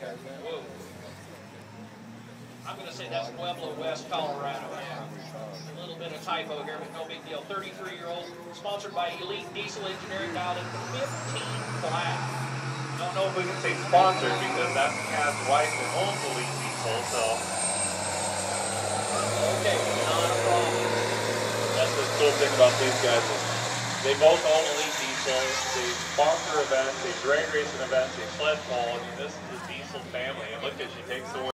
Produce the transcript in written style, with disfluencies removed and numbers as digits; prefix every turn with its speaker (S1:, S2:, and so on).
S1: Whoa. I'm going to say that's Pueblo, West Colorado. Yeah. A little bit of typo here, but no big deal. 33-year-old, sponsored by Elite Diesel Engineering, dialed in 15 flat.
S2: I don't know if we can say sponsored because that's Cad's wife that owns Elite Diesel, so.
S1: Okay, not a problem.
S2: That's the cool thing about these guys is they both own Elite Diesel. They sponsor events, they drag racing events, they sled pull. I mean, this is the Diesel family. And look at, she takes the